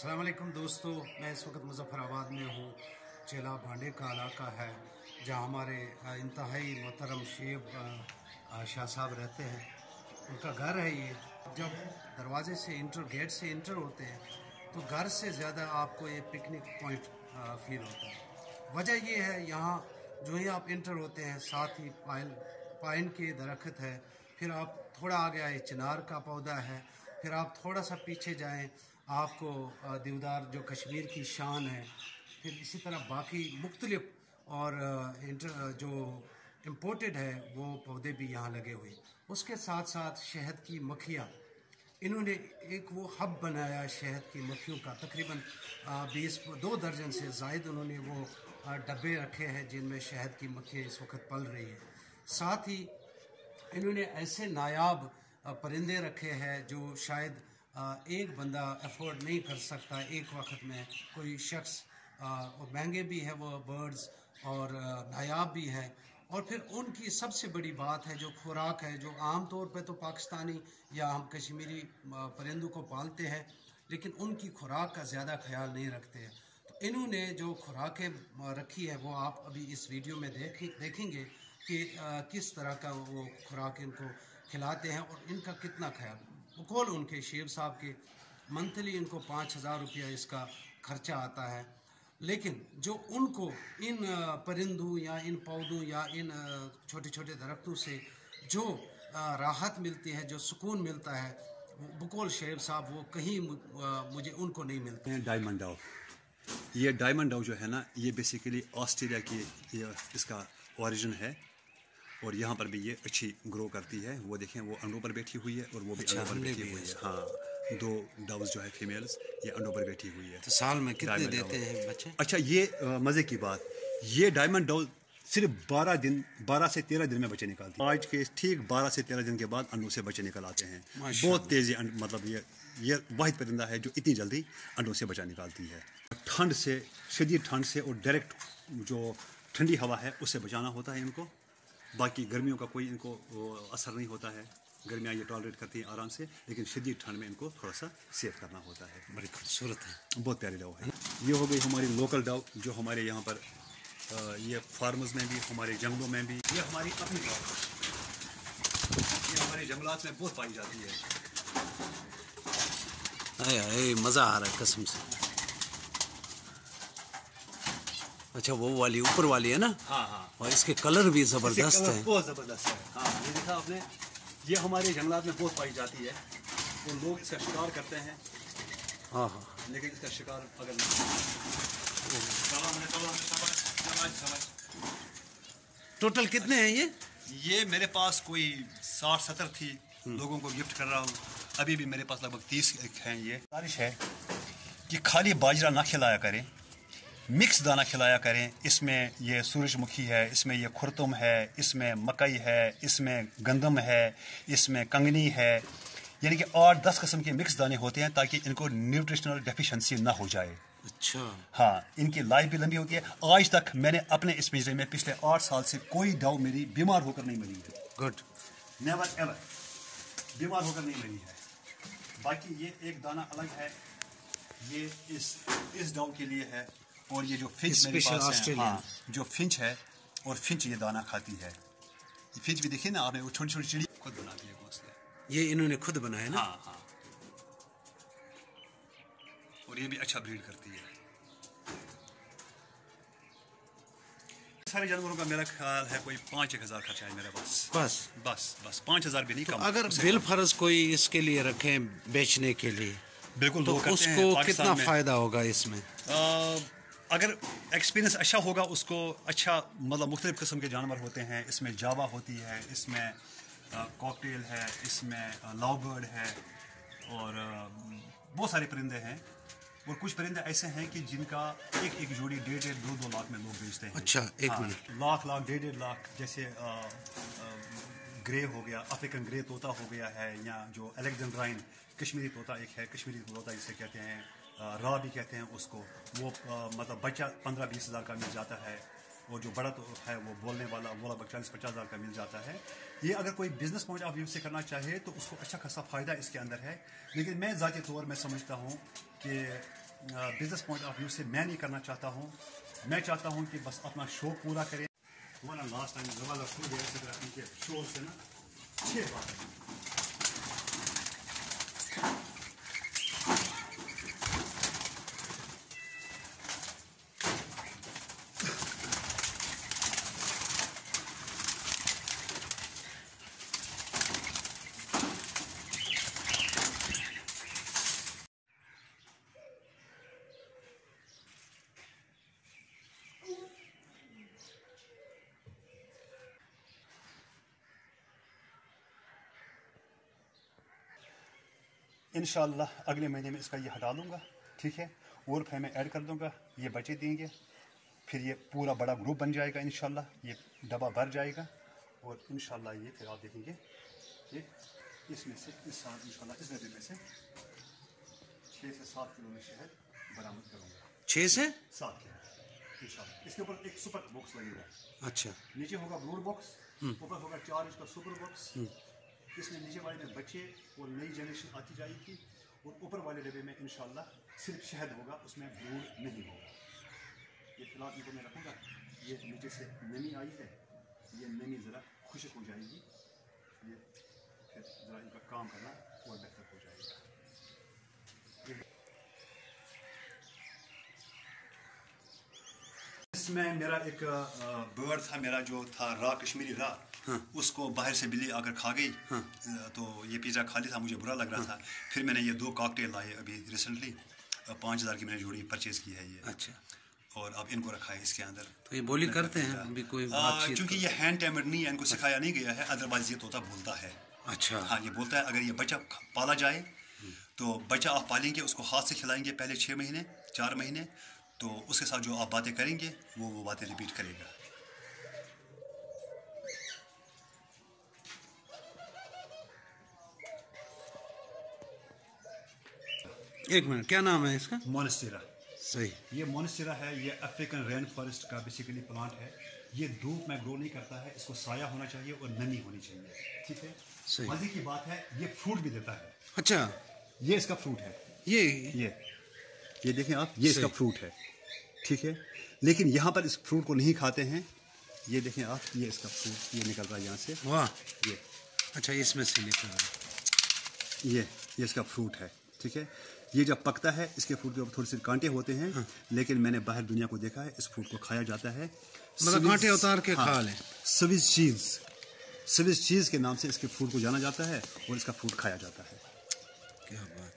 अस्सलाम वालेकुम दोस्तों, मैं इस वक्त मुज़फ़्फ़राबाद में हूँ। चेला भांडे का इलाका है जहाँ हमारे इंतहाई मोहतरम शेब शाह साहब रहते हैं। उनका घर है ये। जब दरवाजे से गेट से इंटर होते हैं तो घर से ज़्यादा आपको ये पिकनिक पॉइंट फील होता है। वजह ये है, यहाँ जो ही आप इंटर होते हैं साथ ही पाइन के दरख्त है, फिर आप थोड़ा आगे आए चिनार का पौधा है, फिर आप थोड़ा सा पीछे जाएं आपको देवदार जो कश्मीर की शान है, फिर इसी तरह बाकी मुख्तलिफ और जो इम्पोर्टेड है वो पौधे भी यहाँ लगे हुए। उसके साथ साथ शहद की मक्खियाँ, इन्होंने एक वो हब बनाया शहद की मक्खियों का। तकरीबन 2 दर्जन से ज़ायद उन्होंने वो डब्बे रखे हैं जिनमें शहद की मक्खियाँ इस वक्त पल रही है। साथ ही इन्होंने ऐसे नायाब परिंदे रखे हैं जो शायद एक बंदा अफोर्ड नहीं कर सकता एक वक्त में। कोई शख्स और महंगे भी है वो बर्ड्स और नायाब भी है। और फिर उनकी सबसे बड़ी बात है जो खुराक है, जो आम तौर पे तो पाकिस्तानी या हम कश्मीरी परिंदों को पालते हैं लेकिन उनकी खुराक का ज़्यादा ख्याल नहीं रखते हैं। तो इन्होंने जो खुराकें रखी है वो आप अभी इस वीडियो में देखेंगे कि किस तरह का वो खुराक इनको खिलाते हैं और इनका कितना ख्याल। बकौल उनके शेब साहब के मंथली इनको 5,000 रुपया इसका खर्चा आता है। लेकिन जो उनको इन परिंदों या इन पौधों या इन छोटे छोटे दरख्तों से जो राहत मिलती है, जो सुकून मिलता है, बकौल शेब साहब वो कहीं मुझे उनको नहीं मिलते हैं। डायमंड डाउ, ये डायमंड डाउ जो है ना, ये बेसिकली ऑस्ट्रेलिया की इसका ओरिजिन है और यहाँ पर भी ये अच्छी ग्रो करती है। वो देखें, वो अंडों पर बैठी हुई है और वो भी अंडों पर बैठी हुई है। हाँ, 2 डाउस जो है फीमेल्स, ये अंडों पर बैठी हुई है। तो साल में कितने देते हैं बच्चे? अच्छा, ये मज़े की बात, ये डायमंड डाउ सिर्फ 12 से 13 दिन में बच्चे निकालती है। आज के ठीक 12 से 13 दिन के बाद अंडों से बच्चे निकल आते हैं। बहुत तेज़ी, मतलब ये वाहिद परिंदा है जो इतनी जल्दी अंडों से बच्चा निकालती है। ठंड से, शदीद ठंड से और डायरेक्ट जो ठंडी हवा है उससे बचाना होता है इनको। बाकी गर्मियों का कोई इनको असर नहीं होता है। गर्मियाँ ये टॉलरेट करती हैं आराम से, लेकिन शदीद ठंड में इनको थोड़ा सा सेव करना होता है। बड़ी खूबसूरत है, बहुत प्यारी डाउ है। ये हो गई हमारी लोकल डाउ जो हमारे यहाँ पर ये फार्मर्स में भी, हमारे जंगलों में भी। ये हमारी अपनी डाउ, ये हमारे जंगलात में बहुत पाई जाती है। मज़ा आ रहा है कसम से। अच्छा, वो वाली ऊपर वाली है ना? हाँ हाँ। और इसके कलर भी ज़बरदस्त है। बहुत ज़बरदस्त है। हाँ, ये देखा आपने, ये हमारे जंगलात में बहुत पाई जाती है और लोग इसका शिकार करते हैं। हाँ हाँ, लेकिन इसका शिकार अगर टोटल कितने हैं ये मेरे पास कोई 60-70 थी, लोगों को गिफ्ट कर रहा हूँ। अभी भी मेरे पास लगभग 30 हैं। ये गुजारिश है कि खाली बाजरा ना खिलाया करें, मिक्स दाना खिलाया करें। इसमें ये सूरजमुखी है, इसमें ये खुरतुम है, इसमें मकई है, इसमें गंदम है, इसमें कंगनी है। यानी कि 8-10 किस्म के मिक्स दाने होते हैं ताकि इनको न्यूट्रिशनल डेफिशिएंसी ना हो जाए। अच्छा। हाँ, इनकी लाइफ भी लंबी होती है। आज तक मैंने अपने इस पिंजरे में पिछले 8 साल से कोई डाउ मेरी बीमार होकर नहीं मरी है। गुड, नेवर एवर बीमार होकर नहीं मरी है। बाकी ये एक दाना अलग है, ये इस डाउ के लिए है। और ये जो फिंच मेरे पास है, हाँ, जो फिंच है, और फिंच ये दाना खाती है। ये फिंच भी देखिए ना आपने, वो छोटी छोटी चिड़ी खुद बनाती है घोंसले। ये इन्होंने खुद बनाया ना? हाँ हाँ। और ये भी अच्छा ब्रीड करती है। सारे जानवरों का मेरा ख्याल है कोई 5-1 हज़ार खर्चा है मेरे पास। बस 5,000 भी नहीं तो कम। अगर बिल फर्ज कोई इसके लिए रखें बेचने के लिए, बिल्कुल, तो उसको कितना फ़ायदा होगा इसमें? अगर एक्सपीरियंस अच्छा होगा उसको, अच्छा मतलब मुख्तलिफ किस्म के जानवर होते हैं इसमें। जावा होती है इसमें, कॉकटेल है इसमें, लवबर्ड है और बहुत सारे परिंदे हैं। और कुछ परिंदे ऐसे हैं कि जिनका एक जोड़ी 1.5-2 लाख में लोग बेचते हैं। अच्छा, एक मिनट, लाख 1.5 लाख। जैसे ग्रे हो गया, अफ्रीकन ग्रे तोता हो गया है, या जो अलेक्जेंड्राइन कश्मीरी तोता एक है, कश्मीरी तोता जिसे कहते हैं, रा भी कहते हैं उसको। वो मतलब बच्चा 15-20 हज़ार का मिल जाता है और जो बड़ा तो है वो बोलने वाला वो लगभग 40-50 हज़ार का मिल जाता है। ये अगर कोई बिजनेस पॉइंट ऑफ व्यू से करना चाहे तो उसको अच्छा खासा फ़ायदा इसके अंदर है। लेकिन मैं ज़ाती तौर में समझता हूँ कि बिजनेस पॉइंट ऑफ व्यू से मैं नहीं करना चाहता हूँ। मैं चाहता हूँ कि बस अपना शौक पूरा करें। हमारा लास्ट टाइम ज़बरदस्त हो गया इनके शोर से ना 6 बार। इंशाअल्लाह अगले महीने में इसका ये हटा दूंगा, ठीक है। और फिर मैं ऐड कर दूंगा, ये बचे देंगे, फिर ये पूरा बड़ा ग्रुप बन जाएगा इंशाअल्लाह। ये डब्बा भर जाएगा और इंशाअल्लाह ये फिर आप देखेंगे ये इसमें से इस साल इंशाअल्लाह इस डब्बे में से 6 से 7 किलो में शहद बरामद करूँगा। 6 से 7 किलो इंशाअल्लाह। इसके ऊपर एक सुपर बॉक्स लगेगा। अच्छा, नीचे होगा ब्रूड बॉक्स, ऊपर होगा 4 इंच का सुपर बॉक्स। इसमें नीचे वाले में बच्चे और नई जनरेशन आती जाएगी और ऊपर वाले डब्बे में इंशाल्लाह सिर्फ शहद होगा, उसमें ब्रूड नहीं होगा। ये फिलहाल इनको मैं रखूँगा। ये नीचे से नमी आई है, ये नमी ज़रा खुशक हो जाएगी, ये फिर ज़रा इनका काम करना और बेहतर हो जाएगा। इसमें मेरा एक बर्ड था, मेरा जो था रा कश्मीरी रा, उसको बाहर से बिल्ली आकर खा गई। तो ये पिज़्ज़ा खा लिया था, मुझे बुरा लग रहा था। फिर मैंने ये 2 कॉकटेल लाए अभी रिसेंटली, 5000 की मैंने जोड़ी परचेज़ की है ये। अच्छा, और अब इनको रखा है इसके अंदर। तो ये बोली करते हैं अभी कोई बातचीत? क्योंकि ये हैंड टाइमर नहीं है, इनको सिखाया नहीं गया है, अदरवाइज ये तोता बोलता है। अच्छा, हाँ, ये बोलता है। अगर ये बच्चा पाला जाए तो बच्चा आप पालेंगे, उसको हाथ से खिलाएंगे पहले 6 महीने 4 महीने, तो उसके साथ जो आप बातें करेंगे वो बातें रिपीट करेगा। एक मिनट, क्या नाम है इसका? मोनेस्टेरा। सही। ये मोनेस्टेरा है, ये अफ्रीकन रेन फॉरेस्ट का बेसिकली प्लांट है। ये धूप में ग्रो नहीं करता है, इसको साया होना चाहिए और नमी होनी चाहिए, ठीक है। सही। मजे की बात है, ये फ्रूट भी देता है। अच्छा, ये इसका फ्रूट है। ये देखें आप, ये इसका फ्रूट है, ठीक है। लेकिन यहाँ पर इस फ्रूट को नहीं खाते हैं। ये देखें आप, ये इसका फ्रूट ये निकल रहा है यहाँ से। वाह, ये अच्छा, इसमें से निकल रहा है। ये इसका फ्रूट है, ठीक है। ये जब पकता है इसके फ्रूट के ऊपर थोड़े से कांटे होते हैं। लेकिन मैंने बाहर दुनिया को देखा है, इस फ्रूट को खाया जाता है, मतलब कांटे उतार के खा लें। स्विस चीज़ के नाम से इसके फ्रूट को जाना जाता है और इसका फ्रूट खाया जाता है। क्या बात,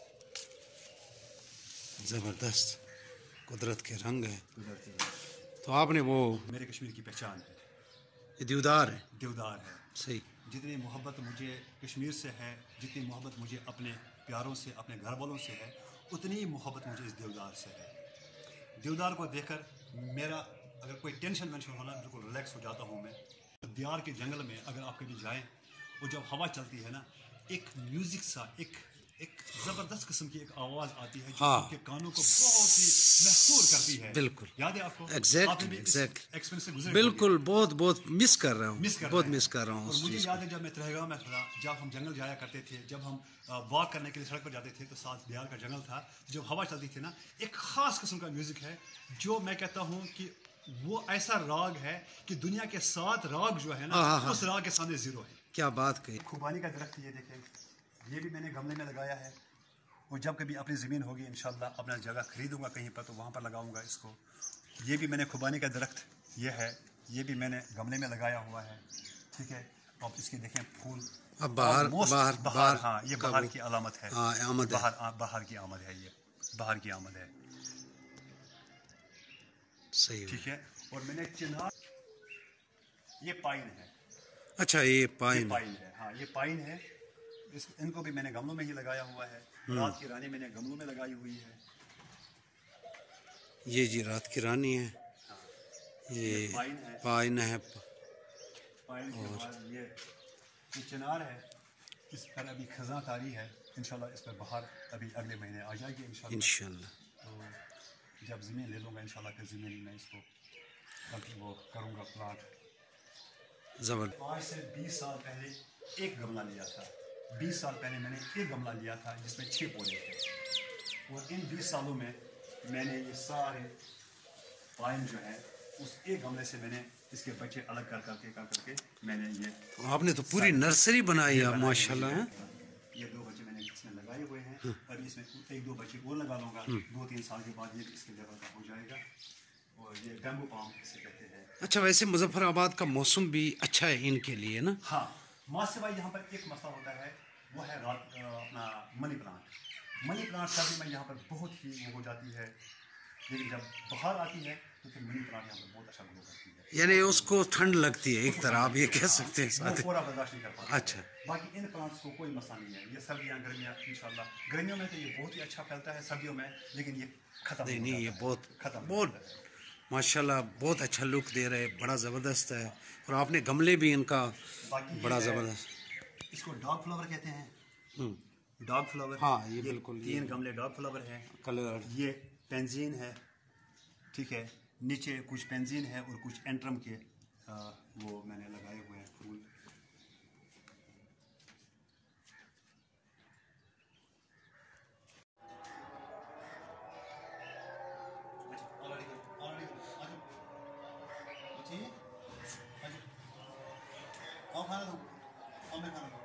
जबरदस्त कुदरत के रंग है। तो आपने वो मेरे कश्मीर की पहचान है, ये देवदार है। देवदार है। सही। जितनी मोहब्बत मुझे कश्मीर से है, जितनी मोहब्बत मुझे अपने प्यारों से, अपने घर वालों से है, उतनी ही मोहब्बत मुझे इस देवदार से है। देवदार को देखकर मेरा अगर कोई टेंशन वेंशन होना, बिल्कुल रिलैक्स हो जाता हूँ मैं। देवदार के जंगल में अगर आप कभी जाएं और जब हवा चलती है ना, एक म्यूजिक सा, एक जबरदस्त किस्म की एक आवाज आती है जो आपके कानों को बहुत ही महसूस करती है। बिल्कुल, याद है आपको? एग्जैक्टली। एक्सपीरियंस से गुजरे? बिल्कुल, बहुत मिस कर रहा हूँ, बहुत मिस कर रहा हूँ। और मुझे याद है जब मैं त्रेहगांव में था, जब हम जंगल जाया करते थे, जब हम वॉक करने के लिए सड़क पर जाते थे, तो साथ देयार का जंगल था, जब हवा चलती थी ना, एक खास किस्म का म्यूजिक है जो मैं कहता हूँ कि वो ऐसा राग है कि दुनिया के 7 राग जो है ना, उस राग के सामने जीरो है। क्या बात कही। खुबानी का दरख्त ये देखें, ये भी मैंने गमले में लगाया है। और जब कभी अपनी ज़मीन होगी इंशाल्लाह अपना जगह खरीदूंगा कहीं पर, तो वहाँ पर लगाऊंगा इसको। ये भी मैंने खुबानी का दरख्त ये है, ये भी मैंने गमले में लगाया हुआ है, ठीक है। अब इसके देखें फूल अब बाहर, हाँ, ये बाहर की अलामत है। आमद है। बाहर की आमद है, ये बाहर की आमद है, सही, ठीक है। और मैंने चिनार, ये पाइन है। अच्छा, ये पाइन है, हाँ, ये पाइन है। इनको भी मैंने गमलों में ही लगाया हुआ है। रात की रानी मैंने गमलों में लगाई हुई है। ये जी रात की रानी है। ये पाइन है। पाइन के बाद ये चिनार है। इस पर अभी खज़ां तारी है, इंशाल्लाह इस पर बहार अभी अगले महीने आ जाएगी इंशाल्लाह। तो जब ज़मीन ले लूँगा इंशाल्लाह, फिर ज़मीन में इसको वो करूँगा प्लांट। ज़बरदस्त। 5 से 20 साल पहले एक गमला लिया था। 20 साल पहले मैंने एक गमला लिया था जिसमें 6 पौधे थे। और इन 20 सालों में मैंने ये सारे पाइन जो है उस एक गमले से मैंने इसके बच्चे अलग कर करके मैंने ये, आपने तो पूरी नर्सरी बनाई है माशाल्लाह। ये 2 बच्चे मैंने इसमें लगाए हुए हैं। अभी इसमें 1-2 बच्चे और लगा लूँगा। 2-3 साल के बाद ये इसके लेवल का हो जाएगा। और ये बैम्बू पाम इसे कहते हैं। अच्छा, वैसे मुजफ्फराबाद का मौसम भी अच्छा है इनके लिए ना? हाँ, मास्टर भाई यहाँ पर एक मसला होता है, वो है अपना मनी प्लांट। मनी प्लांट सर्दी में यहाँ पर बहुत ही वो हो जाती है, लेकिन जब बाहर आती है तो फिर मनी प्लांट यहाँ पर बहुत अच्छा ग्रो करती है। यानी उसको ठंड लगती है एक तरह, आप ये कह सकते हैं साथ। पूरा बर्दाश्त नहीं कर पाता। अच्छा, बाकी इन प्लांट्स को कोई मसला नहीं है। ये सर्दियाँ गर्मियाँ इंशाल्लाह, गर्मियों में तो ये बहुत ही अच्छा फैलता है, सर्दियों में लेकिन ये खत्म नहीं ये खत्म बहुत माशाल्लाह बहुत अच्छा लुक दे रहे हैं, बड़ा ज़बरदस्त है। और आपने गमले भी इनका बड़ा ज़बरदस्त। इसको डॉग फ्लावर कहते हैं। डॉग फ्लावर, हाँ ये बिल्कुल 3 गमले डॉग फ्लावर हैं। कलर ये पेंजीन है, ठीक है, नीचे कुछ पेंजीन है और कुछ एंट्रम के वो मैंने लगाए हुए हैं फूल। खाना दो, मैं खाना